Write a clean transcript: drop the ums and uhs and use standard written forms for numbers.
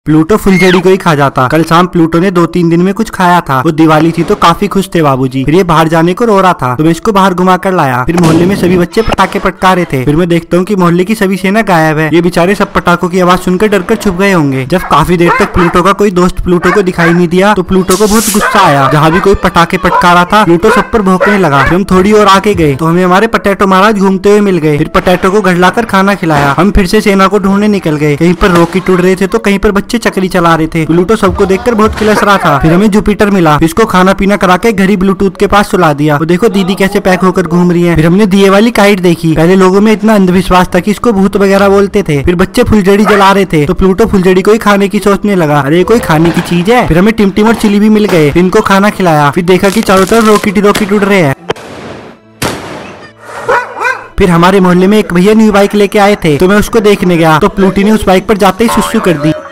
Pluto फुलझड़ी को ही खा जाता। कल शाम प्लूटो ने 2-3 दिन में कुछ खाया था। वो दिवाली थी तो काफी खुश थे बाबूजी। फिर ये बाहर जाने को रो रहा था तो मैं इसको बाहर घुमा कर लाया। फिर मोहल्ले में सभी बच्चे पटाखे पटका रहे थे। फिर मैं देखता हूँ कि मोहल्ले की सभी सेना गायब है। ये बेचारे सब पटाखों की आवाज सुनकर डरकर छुप गए होंगे। जब काफी देर तक प्लूटो का कोई दोस्त प्लूटो को दिखाई नहीं दिया तो प्लूटो को बहुत गुस्सा आया। जहाँ भी कोई पटाखे पटका रहा था प्लूटो सब पर भौंकने लगा। फिर हम थोड़ी और आगे गए तो हमें हमारे पोटैटो महाराज घूमते हुए मिल गए। फिर पोटैटो को घर लाकर खाना खिलाया। हम फिर से सेना को ढूंढने निकल गए। कहीं पर रॉकेट उड़ रहे थे तो कहीं पर बच्चे चक्री चला रहे थे। प्लूटो सबको देखकर बहुत किलस रहा था। फिर हमें जुपिटर मिला। इसको खाना पीना करा के घर ही ब्लूटूथ के पास सुला दिया। वो देखो दीदी कैसे पैक होकर घूम रही है। फिर हमने दिए वाली काइट देखी। पहले लोगों में इतना अंधविश्वास था कि इसको भूत वगैरह बोलते थे। फिर बच्चे फुलझड़ी जला रहे थे तो प्लूटो फुलझड़ी को ही खाने की सोचने लगा। अरे कोई खाने की चीज है। फिर हमें टिमटिम और चिली भी मिल गए। फिर इनको खाना खिलाया। फिर देखा कि चारों तरफ रॉकेट ही रॉकेट उड़ रहे हैं। फिर हमारे मोहल्ले में एक भैया न्यू बाइक लेके आए थे तो मैं उसको देखने गया तो प्लूटी ने उस बाइक पर जाते ही सुसु कर दी।